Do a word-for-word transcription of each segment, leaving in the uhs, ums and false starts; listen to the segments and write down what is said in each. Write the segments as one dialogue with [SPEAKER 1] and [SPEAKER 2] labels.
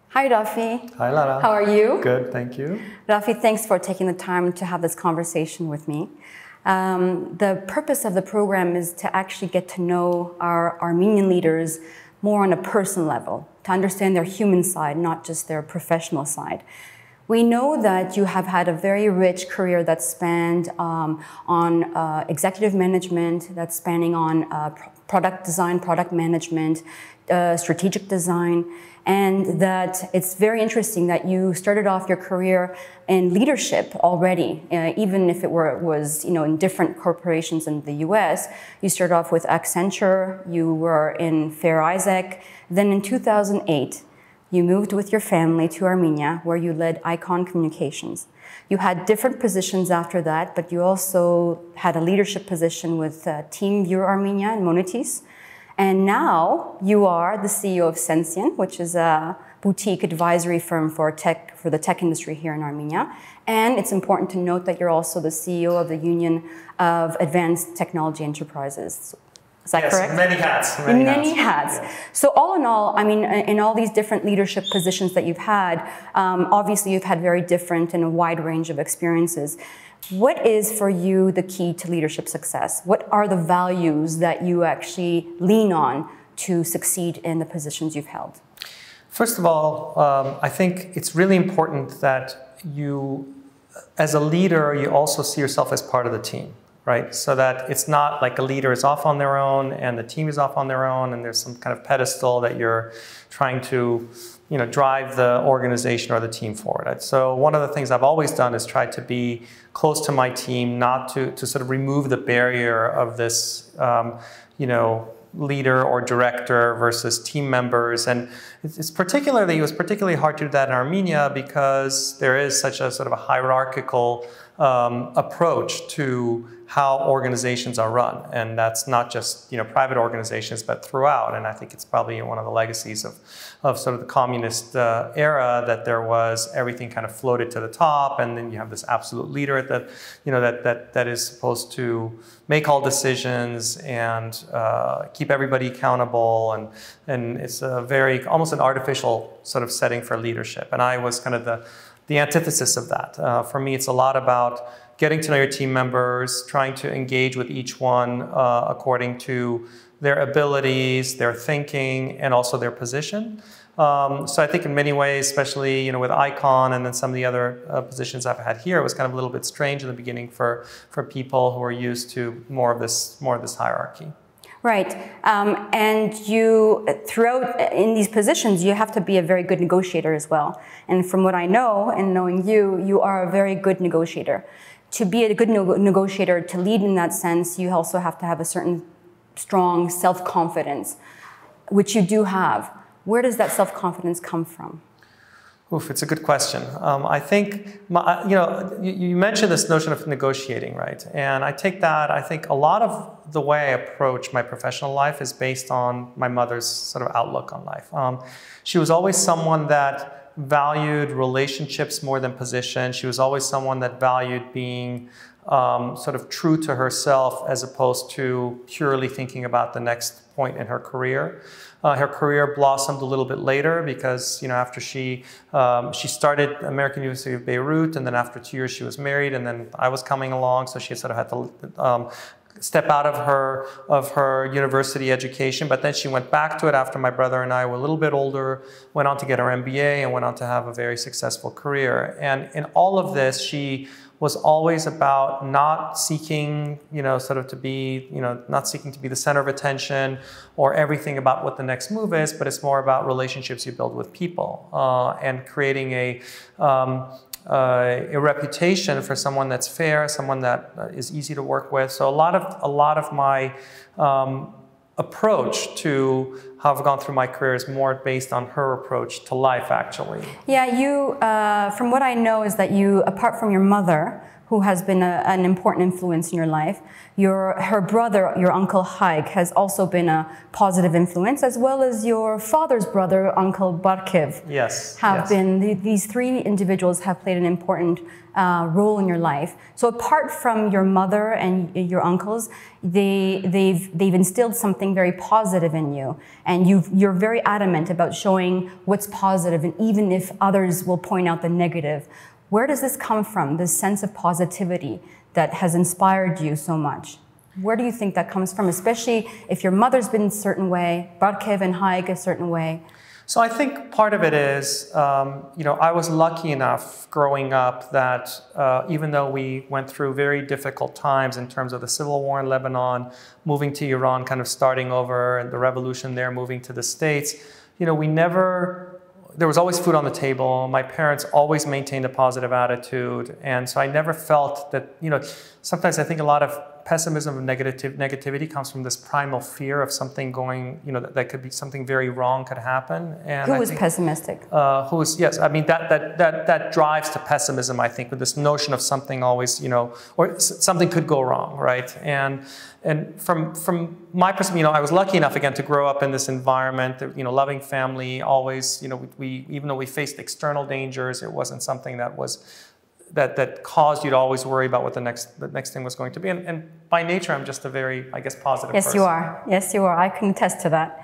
[SPEAKER 1] Hi, Raffi.
[SPEAKER 2] Hi, Lara.
[SPEAKER 1] How are you?
[SPEAKER 2] Good, thank you.
[SPEAKER 1] Raffi, thanks for taking the time to have this conversation with me. Um, the purpose of the program is to actually get to know our Armenian leaders more on a personal level, to understand their human side, not just their professional side. We know that you have had a very rich career that's spanned um, on uh, executive management, that's spanning on uh, product design, product management, uh, strategic design, and that it's very interesting that you started off your career in leadership already, uh, even if it were was you know in different corporations in the U S. You started off with Accenture, you were in Fair Isaac, then in two thousand eight, you moved with your family to Armenia, where you led Icon Communications. You had different positions after that, but you also had a leadership position with uh, Teamviewer Armenia and Monitis. And now you are the C E O of Sensyan, which is a boutique advisory firm for tech, for the tech industry here in Armenia. And it's important to note that you're also the C E O of the Union of Advanced Technology Enterprises. Is that
[SPEAKER 2] yes,
[SPEAKER 1] correct?
[SPEAKER 2] Many hats. Many,
[SPEAKER 1] many
[SPEAKER 2] hats.
[SPEAKER 1] hats.
[SPEAKER 2] Yeah.
[SPEAKER 1] So all in all, I mean, in all these different leadership positions that you've had, um, obviously you've had very different and a wide range of experiences. What is for you the key to leadership success? What are the values that you actually lean on to succeed in the positions you've held?
[SPEAKER 2] First of all, um, I think it's really important that you, as a leader, you also see yourself as part of the team. Right? So that it's not like a leader is off on their own and the team is off on their own and there's some kind of pedestal that you're trying to you know, drive the organization or the team forward. So one of the things I've always done is try to be close to my team, not to, to sort of remove the barrier of this um, you know, leader or director versus team members. And it's particularly, it was particularly hard to do that in Armenia because there is such a sort of a hierarchical um, approach to how organizations are run. And that's not just you know, private organizations, but throughout. And I think it's probably one of the legacies of, of sort of the communist uh, era that there was everything kind of floated to the top. And then you have this absolute leader that, you know, that, that, that is supposed to make all decisions and uh, keep everybody accountable. And, and it's a very, almost an artificial sort of setting for leadership. And I was kind of the, the antithesis of that. Uh, for me, it's a lot about getting to know your team members, trying to engage with each one uh, according to their abilities, their thinking, and also their position. Um, so I think in many ways, especially you know, with Icon and then some of the other uh, positions I've had here, it was kind of a little bit strange in the beginning for, for people who are used to more of this, more of this hierarchy.
[SPEAKER 1] Right, um, and you, throughout in these positions, you have to be a very good negotiator as well. And from what I know, and knowing you, you are a very good negotiator. To be a good no negotiator, to lead in that sense, you also have to have a certain strong self-confidence, which you do have. Where does that self-confidence come from?
[SPEAKER 2] Oof, it's a good question. Um, I think, my, you know, you, you mentioned this notion of negotiating, right? And I take that, I think a lot of the way I approach my professional life is based on my mother's sort of outlook on life. Um, she was always someone that valued relationships more than position. She was always someone that valued being um, sort of true to herself as opposed to purely thinking about the next point in her career. Uh, her career blossomed a little bit later because, you know, after she um, she started American University of Beirut, and then after two years she was married, and then I was coming along, so she sort of had to um, step out of her of her university education. But then she went back to it after my brother and I were a little bit older, went on to get her M B A, and went on to have a very successful career. And in all of this, she was always about not seeking, you know, sort of to be, you know, not seeking to be the center of attention or everything about what the next move is, but it's more about relationships you build with people uh, and creating a, um, uh, a reputation for someone that's fair, someone that is easy to work with. So a lot of, a lot of my um, approach to how I've gone through my career is more based on her approach to life, actually.
[SPEAKER 1] Yeah, you, uh, from what I know is that you, apart from your mother, who has been a, an important influence in your life. Your, her brother, your uncle Haig, has also been a positive influence, as well as your father's brother, Uncle Barkev.
[SPEAKER 2] Yes.
[SPEAKER 1] Have
[SPEAKER 2] yes.
[SPEAKER 1] been, the, these three individuals have played an important uh, role in your life. So apart from your mother and your uncles, they, they've, they've instilled something very positive in you. And you've, you're very adamant about showing what's positive, and even if others will point out the negative. Where does this come from, this sense of positivity that has inspired you so much? Where do you think that comes from, especially if your mother's been a certain way, Barkev and Haig a certain way?
[SPEAKER 2] So I think part of it is, um, you know, I was lucky enough growing up that uh, even though we went through very difficult times in terms of the civil war in Lebanon, moving to Iran, kind of starting over, and the revolution there, moving to the States, you know, we never... There was always food on the table. My parents always maintained a positive attitude. And so I never felt that, you know, sometimes I think a lot of pessimism and negative, negativity comes from this primal fear of something going, you know, that, that could be something very wrong could happen. And
[SPEAKER 1] who
[SPEAKER 2] I
[SPEAKER 1] was
[SPEAKER 2] think,
[SPEAKER 1] pessimistic?
[SPEAKER 2] Uh, who was, yes, I mean, that, that, that, that drives to pessimism, I think, with this notion of something always, you know, or something could go wrong, right? And And from, from my perspective, you know, I was lucky enough, again, to grow up in this environment, you know, loving family, always, you know, we, we even though we faced external dangers, it wasn't something that was, that, that caused you to always worry about what the next, the next thing was going to be. And, and by nature, I'm just a very, I guess, positive
[SPEAKER 1] yes,
[SPEAKER 2] person.
[SPEAKER 1] Yes, you are. Yes, you are. I can attest to that.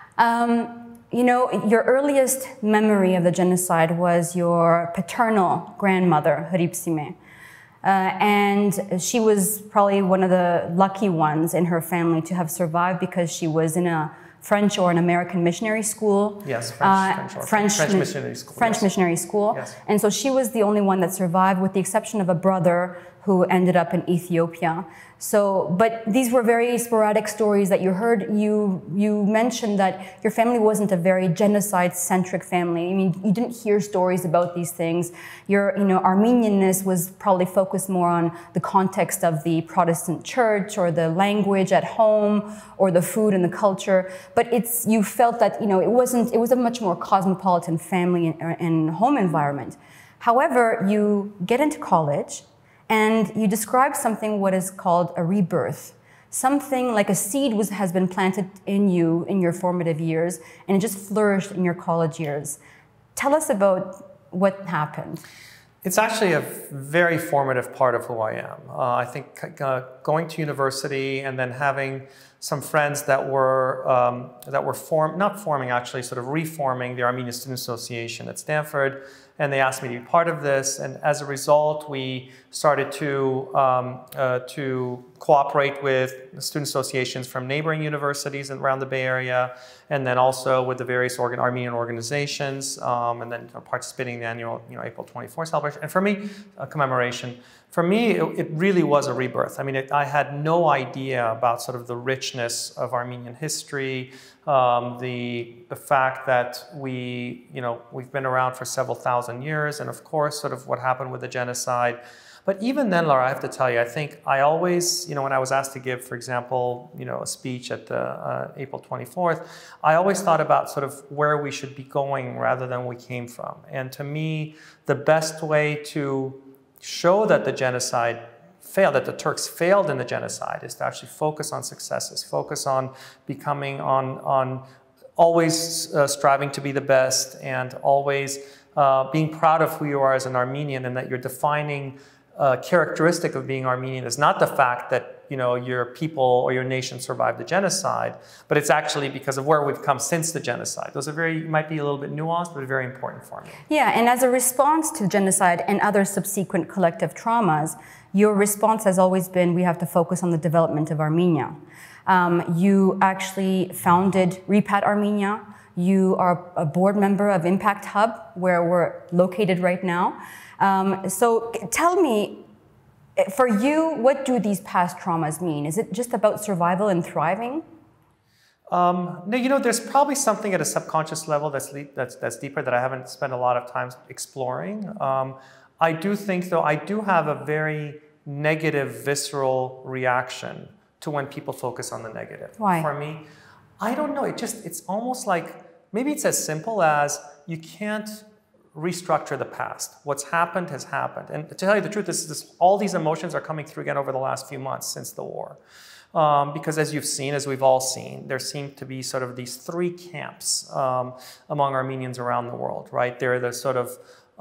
[SPEAKER 1] Um, you know, your earliest memory of the genocide was your paternal grandmother, Hripsime. Uh, and she was probably one of the lucky ones in her family to have survived, because she was in a French or an American missionary school.
[SPEAKER 2] Yes, French,
[SPEAKER 1] uh,
[SPEAKER 2] French, or
[SPEAKER 1] French,
[SPEAKER 2] French missionary school.
[SPEAKER 1] French
[SPEAKER 2] yes.
[SPEAKER 1] missionary school.
[SPEAKER 2] Yes.
[SPEAKER 1] And so she was the only one that survived, with the exception of a brother who ended up in Ethiopia. So, but these were very sporadic stories that you heard. You, you mentioned that your family wasn't a very genocide-centric family. I mean, you didn't hear stories about these things. Your, you know, Armenianness was probably focused more on the context of the Protestant church, or the language at home, or the food and the culture. But it's, you felt that, you know, it wasn't, it was a much more cosmopolitan family and, and home environment. However, you get into college, and you describe something what is called a rebirth. Something like a seed was, has been planted in you in your formative years, and it just flourished in your college years. Tell us about what happened.
[SPEAKER 2] It's actually a very formative part of who I am. Uh, I think uh, going to university and then having some friends that were, um, that were form, not forming actually, sort of reforming the Armenian Student Association at Stanford. And they asked me to be part of this, and as a result, we started to, um, uh, to cooperate with student associations from neighboring universities around the Bay Area, and then also with the various organ Armenian organizations, um, and then participating in the annual, you know, April twenty-fourth celebration. And for me, a commemoration. For me, it, it really was a rebirth. I mean, it, I had no idea about sort of the richness of Armenian history, um, the, the fact that we, you know, we've been around for several thousand years, and of course, sort of what happened with the genocide. But even then, Lara, I have to tell you, I think I always, you know, when I was asked to give, for example, you know, a speech at the uh, April twenty-fourth, I always thought about sort of where we should be going rather than where we came from. And to me, the best way to show that the genocide failed, that the Turks failed in the genocide, is to actually focus on successes, focus on becoming, on, on always uh, striving to be the best, and always uh, being proud of who you are as an Armenian, and that you're defining uh, characteristic of being Armenian is not the fact that, you know, your people or your nation survived the genocide, but it's actually because of where we've come since the genocide. Those are very, might be a little bit nuanced, but very important for me.
[SPEAKER 1] Yeah, and as a response to genocide and other subsequent collective traumas, your response has always been, we have to focus on the development of Armenia. Um, you actually founded Repat Armenia. You are a board member of Impact Hub, where we're located right now. Um, so tell me, for you, what do these past traumas mean? Is it just about survival and thriving?
[SPEAKER 2] Um, no, you know, there's probably something at a subconscious level that's, that's, that's deeper that I haven't spent a lot of time exploring. Um, I do think, though, I do have a very negative, visceral reaction to when people focus on the negative.
[SPEAKER 1] Why?
[SPEAKER 2] For me, I don't know. It just, it's almost like, maybe it's as simple as you can't restructure the past. What's happened has happened. And to tell you the truth, this, this, all these emotions are coming through again over the last few months since the war. Um, because as you've seen, as we've all seen, there seem to be sort of these three camps um, among Armenians around the world, right? They're the sort of,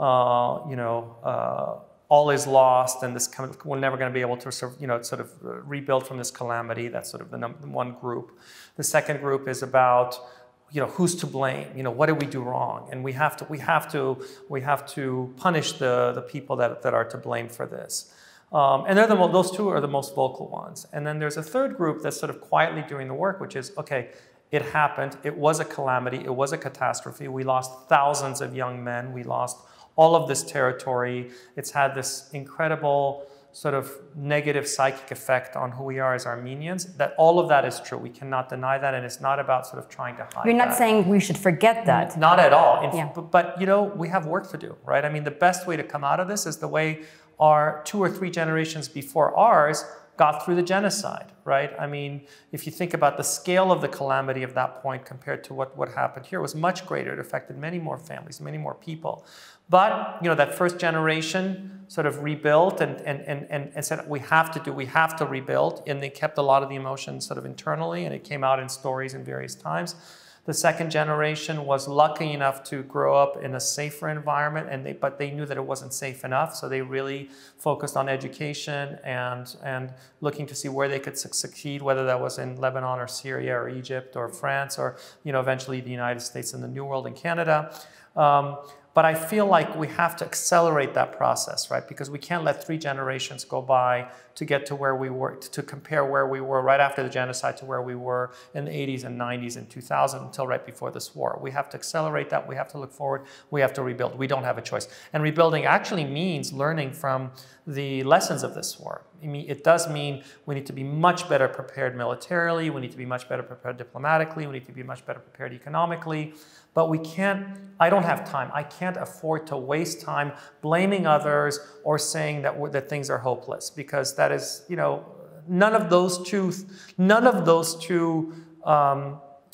[SPEAKER 2] uh, you know, uh, all is lost and this we're never going to be able to sort of, you know, sort of rebuild from this calamity. That's sort of the number one group. The second group is about, you know, who's to blame? You know, what did we do wrong? And we have to, we have to, we have to punish the, the people that, that are to blame for this. Um, and they're the, those two are the most vocal ones. And then there's a third group that's sort of quietly doing the work, which is, okay, it happened. It was a calamity. It was a catastrophe. We lost thousands of young men. We lost all of this territory. It's had this incredible sort of negative psychic effect on who we are as Armenians. That all of that is true. We cannot deny that, and it's not about sort of trying to hide.
[SPEAKER 1] You're not
[SPEAKER 2] that.
[SPEAKER 1] saying we should forget that.
[SPEAKER 2] Not at all. In,
[SPEAKER 1] yeah.
[SPEAKER 2] but, but you know, we have work to do, right? I mean, the best way to come out of this is the way our two or three generations before ours got through the genocide, right? I mean, if you think about the scale of the calamity of that point compared to what, what happened here, it was much greater. It affected many more families, many more people. But, you know, that first generation sort of rebuilt and, and, and, and, and said, we have to do, we have to rebuild. And they kept a lot of the emotions sort of internally, and it came out in stories in various times. The second generation was lucky enough to grow up in a safer environment, and they, but they knew that it wasn't safe enough, so they really focused on education and, and looking to see where they could succeed, whether that was in Lebanon or Syria or Egypt or France or, you know, eventually the United States and the New World in Canada. Um, But I feel like we have to accelerate that process, right? Because we can't let three generations go by to get to where we were, to compare where we were right after the genocide to where we were in the eighties and nineties and two thousand until right before this war. We have to accelerate that. We have to look forward. We have to rebuild. We don't have a choice. And rebuilding actually means learning from the lessons of this war. I mean, it does mean we need to be much better prepared militarily. We need to be much better prepared diplomatically. We need to be much better prepared economically. But we can't, I don't have time. I can't afford to waste time blaming others or saying that, we're, that things are hopeless, because that is, you know, none of those two, none of those two um,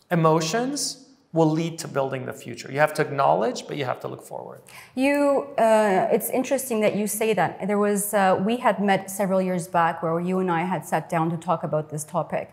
[SPEAKER 2] emotions will lead to building the future. You have to acknowledge, but you have to look forward. You,
[SPEAKER 1] uh, it's interesting that you say that. There was, uh, we had met several years back where you and I had sat down to talk about this topic.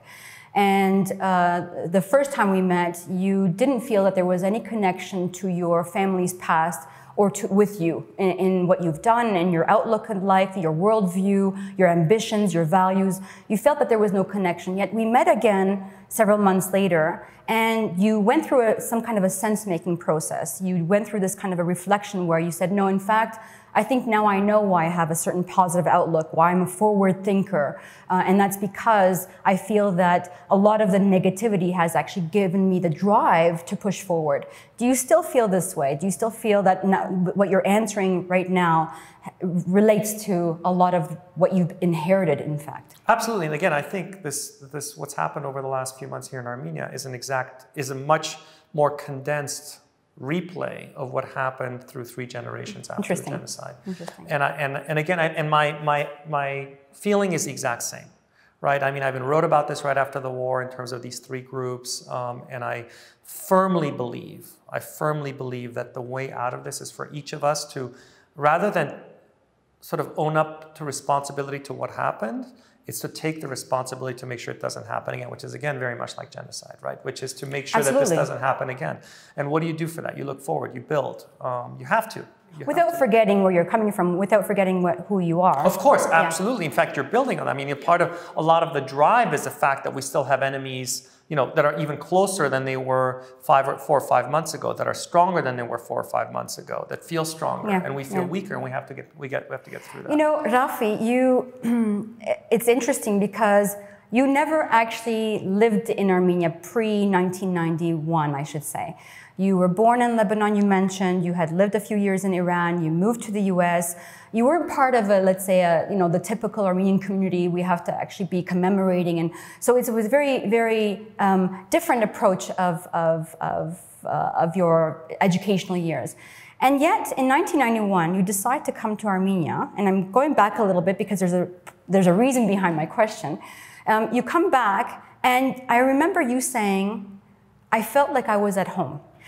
[SPEAKER 1] And uh, the first time we met, you didn't feel that there was any connection to your family's past or to, with you in, in what you've done and your outlook on life, your worldview, your ambitions, your values. You felt that there was no connection. Yet we met again several months later, and you went through a, some kind of a sense-making process. You went through this kind of a reflection where you said, no, in fact, I think now I know why I have a certain positive outlook, why I'm a forward thinker. Uh, and that's because I feel that a lot of the negativity has actually given me the drive to push forward. Do you still feel this way? Do you still feel that now, what you're answering right now relates to a lot of what you've inherited, in fact?
[SPEAKER 2] Absolutely. And again, I think this, this what's happened over the last few months here in Armenia is an exact, is a much more condensed replay of what happened through three generations after the genocide.
[SPEAKER 1] Interesting.
[SPEAKER 2] And I, and and again, I, and my my my feeling is the exact same, right? I mean, I even wrote about this right after the war in terms of these three groups, um, and I firmly believe, I firmly believe that the way out of this is for each of us to, rather than sort of own up to responsibility to what happened, it's to take the responsibility to make sure it doesn't happen again, which is, again, very much like genocide, right? Which is to make sure
[SPEAKER 1] Absolutely.
[SPEAKER 2] that this doesn't happen again. And what do you do for that? You look forward, you build. Um, you have to. You
[SPEAKER 1] without
[SPEAKER 2] have to.
[SPEAKER 1] forgetting where you're coming from, without forgetting what, who you are.
[SPEAKER 2] Of course, absolutely. Yeah. In fact, you're building on that. I mean, part of a lot of the drive is the fact that we still have enemies, you know, that are even closer than they were five or four or five months ago, that are stronger than they were four or five months ago, that feel stronger, yeah, and we feel yeah. weaker, and we have to get we get we have to get through that.
[SPEAKER 1] You know, Raffi, you, it's interesting because you never actually lived in Armenia pre nineteen ninety-one, I should say. You were born in Lebanon, you mentioned. You had lived a few years in Iran. You moved to the U S. You weren't part of a, let's say, a, you know, the typical Armenian community we have to actually be commemorating. And so it was a very, very um, different approach of, of, of, uh, of your educational years. And yet, in nineteen ninety-one, you decide to come to Armenia. And I'm going back a little bit because there's a, there's a reason behind my question. Um, you come back, and I remember you saying, I felt like I was at home.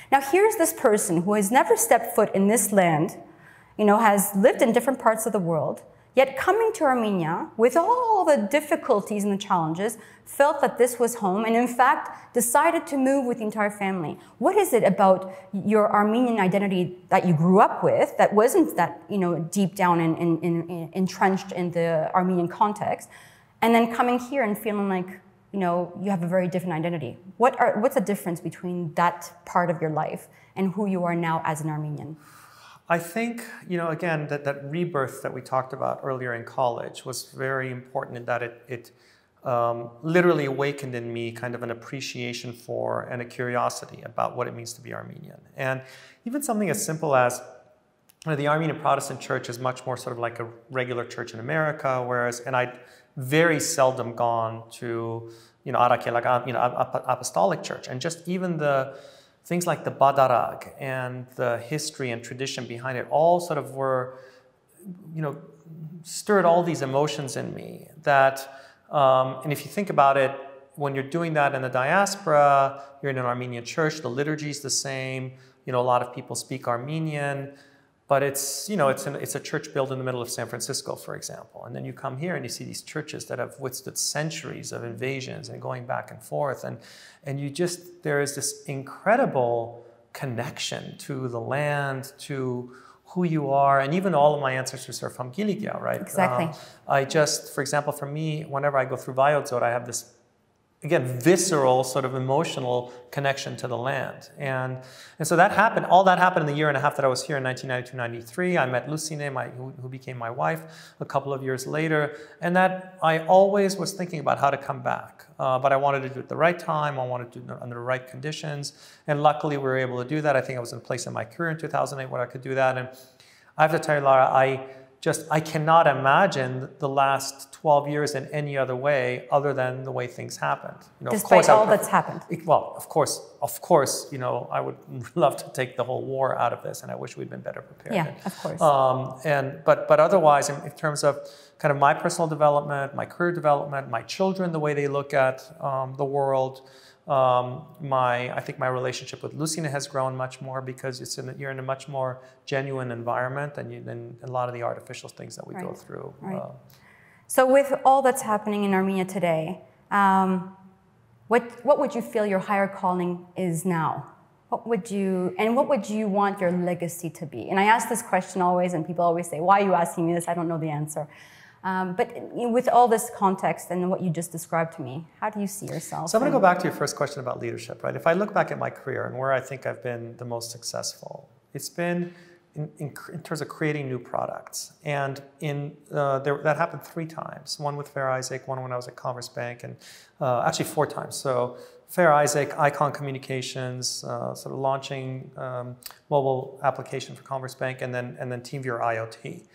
[SPEAKER 1] Now here's this person who has never stepped foot in this land, you know, has lived in different parts of the world, yet coming to Armenia with all the difficulties and the challenges, felt that this was home and in fact decided to move with the entire family. What is it about your Armenian identity that you grew up with that wasn't that, you know, deep down and in, in, in, entrenched in the Armenian context, and then coming here and feeling like, you know, you have a very different identity? What are, what's the difference between that part of your life and who you are now as an Armenian?
[SPEAKER 2] I think, you know, again, that, that rebirth that we talked about earlier in college was very important in that it, it um, literally awakened in me kind of an appreciation for and a curiosity about what it means to be Armenian. And even something as simple as, you know, the Armenian Protestant church is much more sort of like a regular church in America, whereas, and I'd very seldom gone to, you know, Arakelak, you know, apostolic church, and just even the things like the badarag and the history and tradition behind it all sort of were, you know, stirred all these emotions in me that, um, and if you think about it, when you're doing that in the diaspora, you're in an Armenian church, the liturgy is the same, you know, a lot of people speak Armenian, but it's, you know, it's, an, it's a church built in the middle of San Francisco, for example. And then you come here and you see these churches that have withstood centuries of invasions and going back and forth. And, and you just, there is this incredible connection to the land, to who you are. And even all of my ancestors are from Giligia, right?
[SPEAKER 1] Exactly.
[SPEAKER 2] Um, I just, for example, for me, whenever I go through Vayotzot, I have this, again, visceral sort of emotional connection to the land. And, and so that happened, all that happened in the year and a half that I was here in nineteen ninety-two ninety-three. I met Lucine, my, who, who became my wife, a couple of years later. And that I always was thinking about how to come back. Uh, but I wanted to do it at the right time. I wanted to do it under the right conditions. And luckily we were able to do that. I think I was in a place in my career in two thousand eight where I could do that. And I have to tell you, Lara, I Just, I cannot imagine the last twelve years in any other way other than the way things happened. You know,
[SPEAKER 1] Despite
[SPEAKER 2] of course,
[SPEAKER 1] all
[SPEAKER 2] would,
[SPEAKER 1] that's happened.
[SPEAKER 2] Well, of course, of course, you know, I would love to take the whole war out of this, and I wish we'd been better prepared.
[SPEAKER 1] Yeah,
[SPEAKER 2] and,
[SPEAKER 1] of course.
[SPEAKER 2] Um, and but but otherwise, in, in terms of kind of my personal development, my career development, my children, the way they look at um, the world. Um, my, I think my relationship with Lucina has grown much more because it's in, you're in a much more genuine environment than, you, than a lot of the artificial things that we right. go through.
[SPEAKER 1] Right.
[SPEAKER 2] Uh,
[SPEAKER 1] so with all that's happening in Armenia today, um, what, what would you feel your higher calling is now? What would you, and what would you want your legacy to be? And I ask this question always, and people always say, why are you asking me this? I don't know the answer. Um, but with all this context and what you just described to me, how do you see yourself?
[SPEAKER 2] So I'm going to go back to your first question about leadership, right? If I look back at my career and where I think I've been the most successful, it's been in, in, in terms of creating new products. And in uh, there, that happened three times. One with Fair Isaac, one when I was at Converse Bank, and uh, actually four times. So Fair Isaac, Icon Communications, uh, sort of launching um, mobile application for Converse Bank, and then, and then Teamviewer IoT.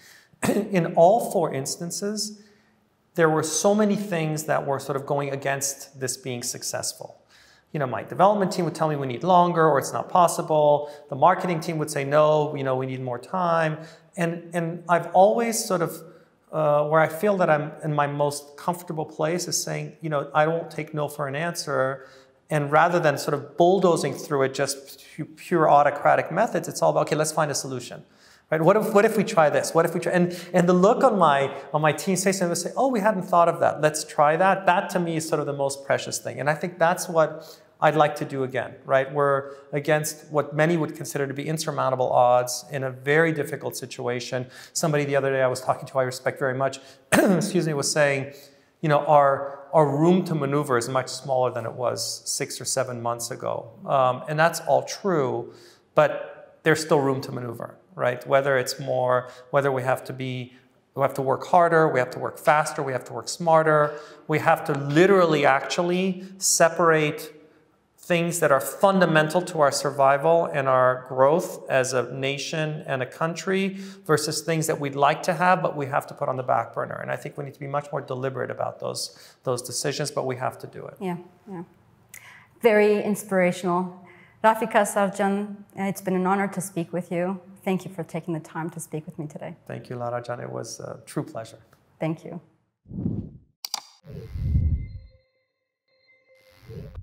[SPEAKER 2] In all four instances, there were so many things that were sort of going against this being successful. You know, my development team would tell me we need longer or it's not possible. The marketing team would say, no, you know, we need more time. And, and I've always sort of, uh, where I feel that I'm in my most comfortable place is saying, you know, I won't take no for an answer. And rather than sort of bulldozing through it, just pure autocratic methods, it's all about, okay, let's find a solution. Right? What if, what if we try this? What if we try? And, and the look on my, on my team's face, and they say, oh, we hadn't thought of that. Let's try that. That to me is sort of the most precious thing. And I think that's what I'd like to do again, right? We're against what many would consider to be insurmountable odds in a very difficult situation. Somebody the other day I was talking to, I respect very much, excuse me, was saying, you know, our, our room to maneuver is much smaller than it was six or seven months ago. Um, and that's all true, but there's still room to maneuver. Right? Whether it's more, whether we have to be, we have to work harder, we have to work faster, we have to work smarter, we have to literally actually separate things that are fundamental to our survival and our growth as a nation and a country versus things that we'd like to have, but we have to put on the back burner. And I think we need to be much more deliberate about those, those decisions, but we have to do it.
[SPEAKER 1] Yeah, yeah. Very inspirational. Raffi Kassarjian, it's been an honor to speak with you. Thank you for taking the time to speak with me today.
[SPEAKER 2] Thank you, Lara Tcholakian. It was a true pleasure.
[SPEAKER 1] Thank you.